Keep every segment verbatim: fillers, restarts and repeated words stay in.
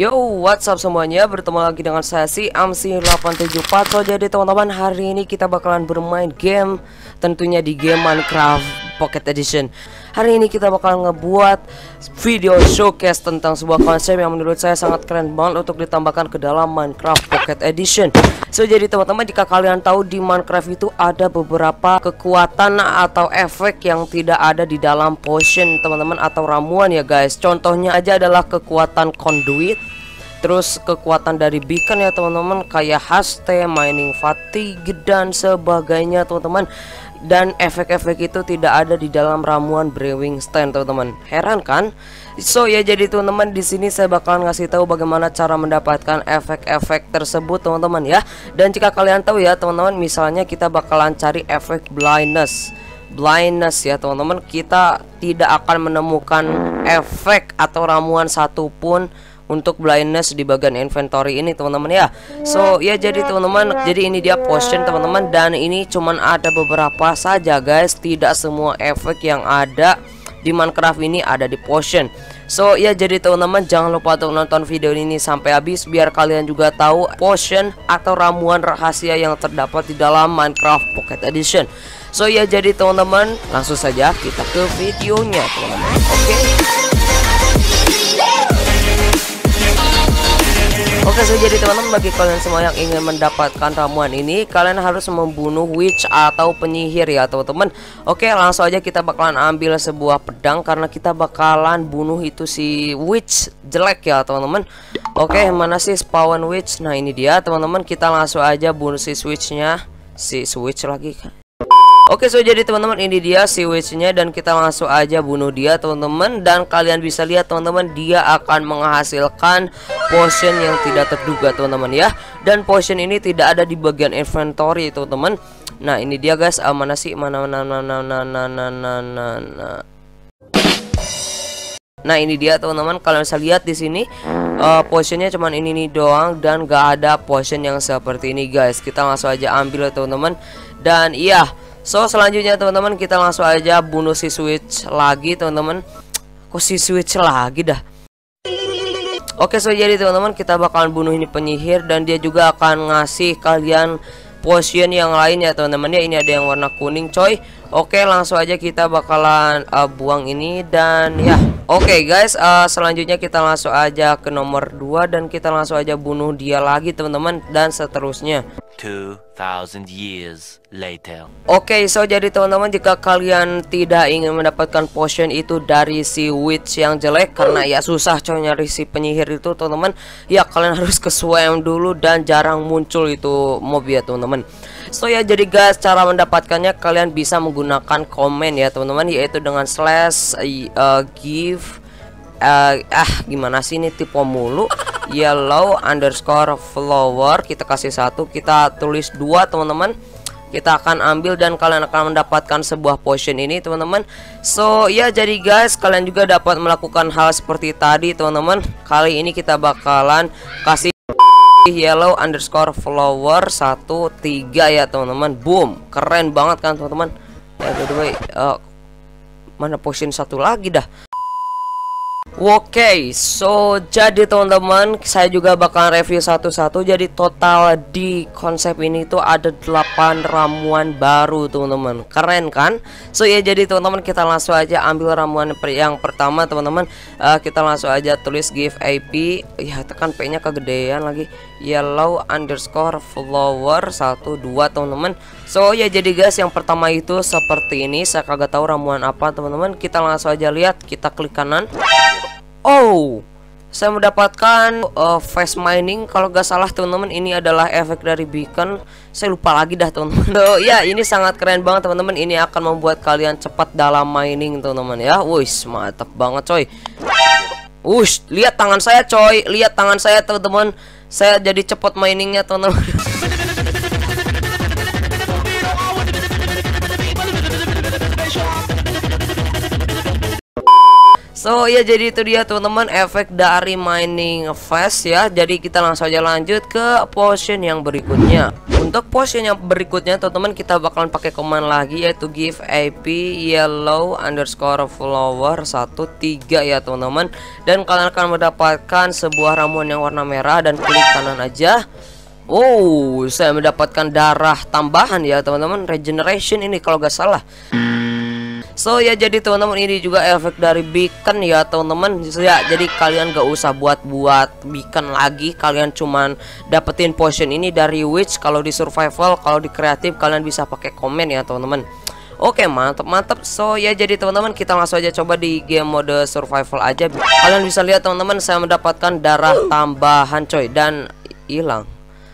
Yo, what's up semuanya, bertemu lagi dengan saya si M C delapan tujuh empat. So jadi teman-teman, hari ini kita bakalan bermain game, tentunya di game Minecraft Pocket Edition. Hari ini kita bakalan ngebuat video showcase tentang sebuah konsep yang menurut saya sangat keren banget untuk ditambahkan ke dalam Minecraft Pocket Edition. So jadi teman-teman, jika kalian tahu di Minecraft itu ada beberapa kekuatan atau efek yang tidak ada di dalam potion teman-teman, atau ramuan ya guys. Contohnya aja adalah kekuatan conduit, terus kekuatan dari beacon ya teman-teman, kayak haste, mining fatigue dan sebagainya teman-teman. Dan efek-efek itu tidak ada di dalam ramuan brewing stand teman-teman. Heran kan? So ya jadi teman-teman, di sini saya bakalan ngasih tahu bagaimana cara mendapatkan efek-efek tersebut teman-teman ya. Dan jika kalian tahu ya teman-teman, misalnya kita bakalan cari efek blindness. Blindness ya teman-teman, kita tidak akan menemukan efek atau ramuan satupun untuk blindness di bagian inventory ini teman-teman ya. So ya jadi teman-teman, jadi ini dia potion teman-teman, dan ini cuman ada beberapa saja guys. Tidak semua efek yang ada di Minecraft ini ada di potion. So ya jadi teman-teman, jangan lupa untuk nonton video ini sampai habis biar kalian juga tahu potion atau ramuan rahasia yang terdapat di dalam Minecraft Pocket Edition. So ya jadi teman-teman, langsung saja kita ke videonya teman-teman. Oke okay? Oke, so jadi teman-teman, bagi kalian semua yang ingin mendapatkan ramuan ini, kalian harus membunuh witch atau penyihir ya teman-teman. Oke, langsung aja kita bakalan ambil sebuah pedang karena kita bakalan bunuh itu si witch jelek ya teman-teman. Oke, mana sih spawn witch? Nah ini dia teman-teman, kita langsung aja bunuh si switchnya, si switch lagi kan. Oke, so jadi teman-teman, ini dia si witch-nya dan kita langsung aja bunuh dia teman-teman. Dan kalian bisa lihat teman-teman, dia akan menghasilkan potion yang tidak terduga teman-teman ya. Dan potion ini tidak ada di bagian inventory teman-teman. Nah ini dia guys, ah, mana sih mana mana mana mana mana mana. Nah ini dia teman-teman, kalian bisa lihat di sini uh, potionnya cuman ini nih doang dan gak ada potion yang seperti ini guys. Kita langsung aja ambil teman-teman. Dan iya, so selanjutnya teman-teman, kita langsung aja bunuh si switch lagi teman-teman. Kok si switch lagi dah? Oke, so jadi teman-teman, kita bakalan bunuh ini penyihir dan dia juga akan ngasih kalian potion yang lain ya teman-teman ya. Ini ada yang warna kuning coy. Oke, langsung aja kita bakalan uh, buang ini dan ya. Oke guys, uh, selanjutnya kita langsung aja ke nomor dua dan kita langsung aja bunuh dia lagi teman-teman, dan seterusnya. two thousand years later. Oke, so jadi teman-teman, jika kalian tidak ingin mendapatkan potion itu dari si witch yang jelek, karena ya susah coy nyari si penyihir itu teman-teman, ya kalian harus ke swam dulu dan jarang muncul itu mob ya teman-teman. So ya jadi guys, cara mendapatkannya kalian bisa menggunakan komen ya teman-teman, yaitu dengan slash uh, give uh, ah gimana sih ini tipe mulu yellow underscore flower, kita kasih satu, kita tulis dua teman-teman, kita akan ambil dan kalian akan mendapatkan sebuah potion ini teman-teman. So ya jadi guys, kalian juga dapat melakukan hal seperti tadi teman-teman. Kali ini kita bakalan kasih yellow underscore flower satu tiga ya teman-teman. Boom, keren banget kan teman-teman. Ya by the way, uh, mana potion satu lagi dah. Oke, okay, so jadi teman-teman, saya juga bakal review satu-satu. Jadi total di konsep ini tuh ada delapan ramuan baru teman-teman. Keren kan? So ya jadi teman-teman, kita langsung aja ambil ramuan yang pertama teman-teman. uh, Kita langsung aja tulis give A P. Ya tekan P nya kegedean lagi. Yellow underscore flower satu dua teman-teman. So ya jadi guys, yang pertama itu seperti ini. Saya kagak tahu ramuan apa teman-teman. Kita langsung aja lihat, kita klik kanan. Oh, saya mendapatkan uh, fast mining kalau gak salah teman-teman. Ini adalah efek dari beacon. Saya lupa lagi dah teman-teman. So ya ini sangat keren banget teman-teman. Ini akan membuat kalian cepat dalam mining teman-teman ya. Wush, mantap banget coy. Wush, lihat tangan saya coy. Lihat tangan saya teman-teman. Saya jadi cepat miningnya teman-teman. So ya jadi itu dia teman-teman efek dari mining fast ya. Jadi kita langsung aja lanjut ke potion yang berikutnya. Untuk potion yang berikutnya teman-teman kita bakalan pakai command lagi, yaitu give A P yellow underscore flower satu tiga ya teman-teman. Dan kalian akan mendapatkan sebuah ramuan yang warna merah dan klik kanan aja. Oh, saya mendapatkan darah tambahan ya teman-teman, regeneration ini kalau gak salah. So ya jadi teman-teman ini juga efek dari beacon ya teman-teman. Ya jadi kalian gak usah buat-buat beacon lagi, kalian cuman dapetin potion ini dari witch. Kalau di survival, kalau di kreatif kalian bisa pakai komen ya teman-teman. Oke, mantap mantap. So ya jadi teman-teman kita langsung aja coba di game mode survival aja. Kalian bisa lihat teman-teman, saya mendapatkan darah tambahan coy dan hilang.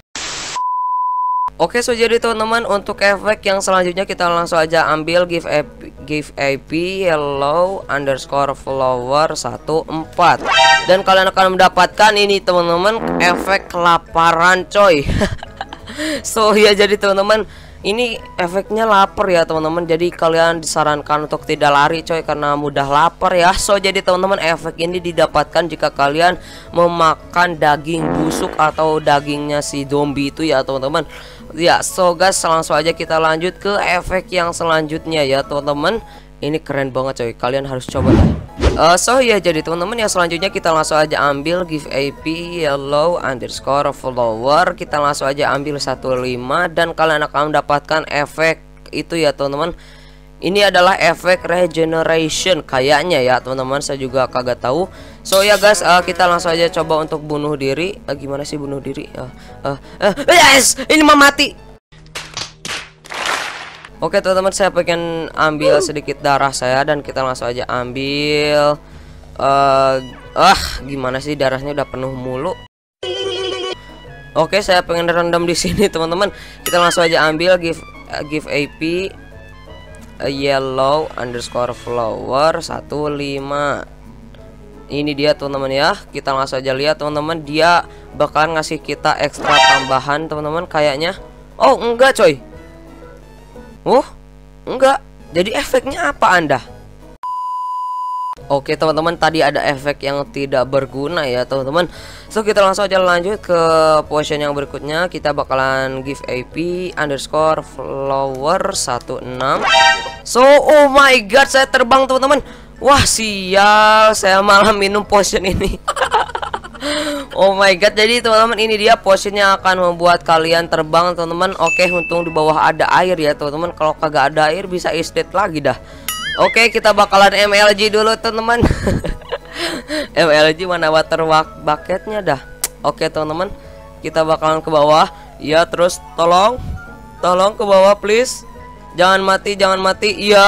Oke, so jadi teman-teman untuk efek yang selanjutnya kita langsung aja ambil give A P, give A P yellow underscore flower satu empat. Dan kalian akan mendapatkan ini teman-teman, efek kelaparan coy. So ya jadi teman-teman ini efeknya lapar ya teman-teman. Jadi kalian disarankan untuk tidak lari coy karena mudah lapar ya. So jadi teman-teman efek ini didapatkan jika kalian memakan daging busuk atau dagingnya si zombie itu ya teman-teman. Ya, so guys langsung aja kita lanjut ke efek yang selanjutnya ya teman-teman. Ini keren banget coy, kalian harus coba deh. Uh, so ya jadi teman-teman yang selanjutnya kita langsung aja ambil give A P yellow underscore flower. Kita langsung aja ambil satu lima dan kalian akan mendapatkan efek itu ya teman-teman. Ini adalah efek regeneration kayaknya ya teman-teman, saya juga kagak tahu. So ya guys uh, kita langsung aja coba untuk bunuh diri. uh, Gimana sih bunuh diri? uh, uh, uh, Yes, ini mau mati. Oke teman-teman, saya pengen ambil sedikit darah saya dan kita langsung aja ambil. uh, Ah gimana sih, darahnya udah penuh mulu. Oke, saya pengen rendam di sini teman-teman. Kita langsung aja ambil give uh, give A P uh, yellow underscore flower satu lima. Ini dia teman-teman ya. Kita langsung aja lihat teman-teman, dia bakalan ngasih kita ekstra tambahan teman-teman kayaknya. Oh enggak coy. Oh enggak. Jadi efeknya apa anda? Oke teman-teman, tadi ada efek yang tidak berguna ya teman-teman. So kita langsung aja lanjut ke potion yang berikutnya. Kita bakalan give A P underscore flower satu enam. So oh my god, saya terbang teman-teman. Wah sial, saya malah minum potion ini. Oh my god, jadi teman-teman ini dia potionnya akan membuat kalian terbang teman-teman. Oke, untung di bawah ada air ya teman-teman. Kalau kagak ada air bisa isdet lagi dah. Oke, kita bakalan M L G dulu teman-teman. M L G mana water bucketnya dah. Oke teman-teman, kita bakalan ke bawah. Ya terus tolong, tolong ke bawah please. Jangan mati, jangan mati. Ya.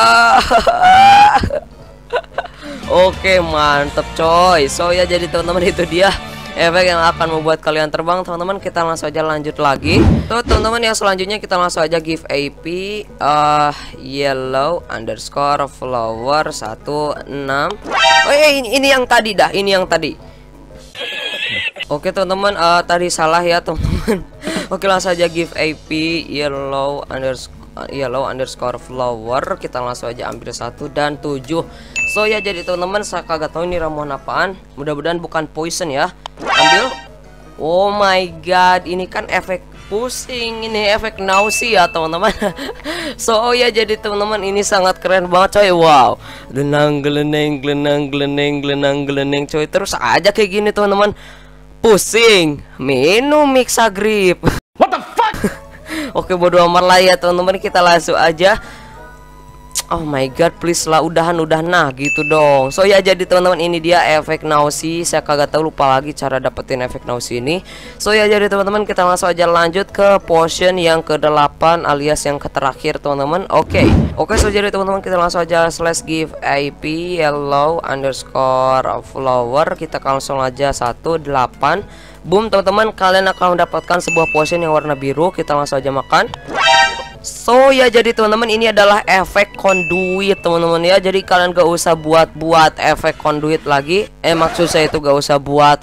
Oke mantep coy. So ya jadi teman-teman itu dia efek yang akan membuat kalian terbang teman-teman. Kita langsung aja lanjut lagi. Tuh teman-teman yang selanjutnya kita langsung aja give A P uh, yellow underscore flower satu enam. Oh eh, ini, ini yang tadi dah, ini yang tadi. Oke teman-teman, uh, tadi salah ya teman-teman. Oke langsung aja give A P yellow underscore yellow underscore flower. Kita langsung aja ambil satu dan tujuh. So ya jadi teman-teman, saya kagak tahu ini ramuan apaan. Mudah-mudahan bukan poison ya. Ambil. Oh my god, ini kan efek pusing, ini efek nausea teman-teman. So oh ya jadi teman-teman ini sangat keren banget coy. Wow, gelenang geleneng gelenang geleneng gelenang geleneng coy. Terus aja kayak gini teman-teman. Pusing, minum Mixagrip. What the fuck? Oke bodo amat lah ya teman-teman, kita langsung aja. Oh my god, please lah, udahan udah nah gitu dong. So ya jadi teman-teman ini dia efek nausea. Saya kagak tahu, lupa lagi cara dapetin efek nausea ini. So ya jadi teman-teman kita langsung aja lanjut ke potion yang ke delapan alias yang ke terakhir teman-teman. Oke. Okay. Oke, okay, so jadi teman-teman kita langsung aja slash give A P yellow underscore flower. Kita langsung aja satu delapan. Boom teman-teman, kalian akan mendapatkan sebuah potion yang warna biru. Kita langsung aja makan. So ya jadi teman-teman ini adalah efek conduit teman-teman ya. Jadi kalian gak usah buat-buat efek conduit lagi. Eh maksud saya itu gak usah buat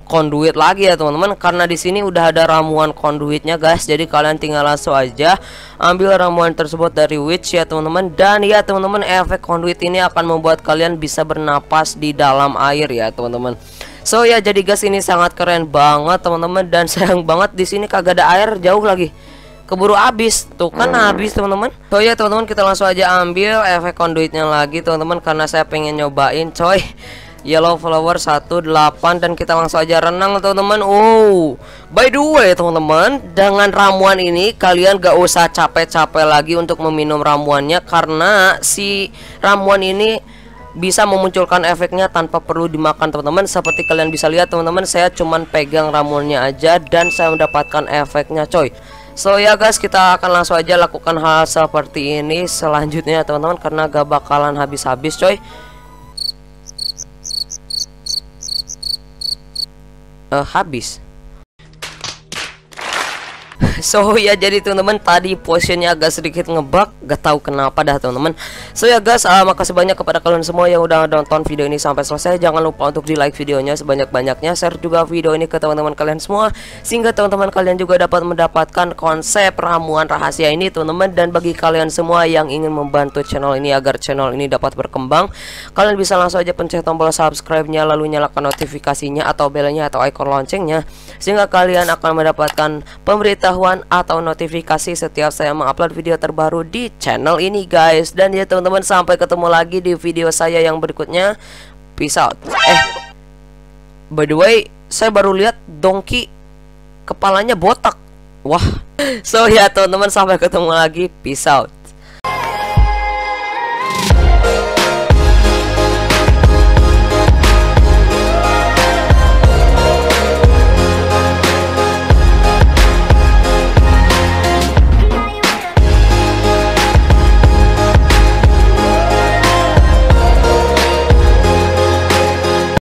konduit lagi ya teman-teman, karena di sini udah ada ramuan konduitnya guys. Jadi kalian tinggal langsung aja ambil ramuan tersebut dari witch ya teman-teman. Dan ya teman-teman, efek konduit ini akan membuat kalian bisa bernapas di dalam air ya teman-teman. So ya, jadi guys ini sangat keren banget teman-teman, dan sayang banget di sini kagak ada air, jauh lagi. Keburu habis, tuh kan habis teman-teman. So ya teman-teman, kita langsung aja ambil efek konduitnya lagi teman-teman, karena saya pengen nyobain coy. Yellow flower satu delapan, dan kita langsung aja renang teman-teman. Oh, by the way teman-teman, dengan ramuan ini kalian gak usah capek-capek lagi untuk meminum ramuannya, karena si ramuan ini bisa memunculkan efeknya tanpa perlu dimakan teman-teman. Seperti kalian bisa lihat teman-teman, saya cuman pegang ramuannya aja dan saya mendapatkan efeknya coy. So ya guys, kita akan langsung aja lakukan hal seperti ini selanjutnya teman-teman, karena gak bakalan habis-habis coy. Uh, habis. So ya, jadi teman-teman tadi potionnya agak sedikit ngebug, gak tahu kenapa dah teman-teman. So ya guys, uh, makasih banyak kepada kalian semua yang udah nonton video ini sampai selesai. Jangan lupa untuk di like videonya sebanyak-banyaknya, share juga video ini ke teman-teman kalian semua, sehingga teman-teman kalian juga dapat mendapatkan konsep ramuan rahasia ini teman-teman. Dan bagi kalian semua yang ingin membantu channel ini agar channel ini dapat berkembang, kalian bisa langsung aja pencet tombol subscribe-nya, lalu nyalakan notifikasinya atau belnya atau icon loncengnya, sehingga kalian akan mendapatkan pemberitahuan atau notifikasi setiap saya mengupload video terbaru di channel ini guys. Dan ya teman-teman, sampai ketemu lagi di video saya yang berikutnya. Peace out. Eh, by the way, saya baru lihat Donkey kepalanya botak. Wah. So ya teman-teman, sampai ketemu lagi. Peace out.